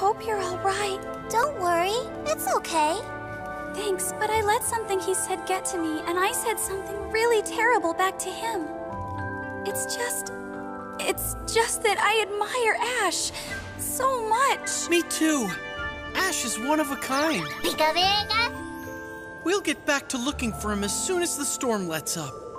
hope you're all right. Don't worry, it's okay. Thanks, but I let something he said get to me, and I said something really terrible back to him. It's just that I admire Ash so much. Me too. Ash is one of a kind. Pika Vega. We'll get back to looking for him as soon as the storm lets up.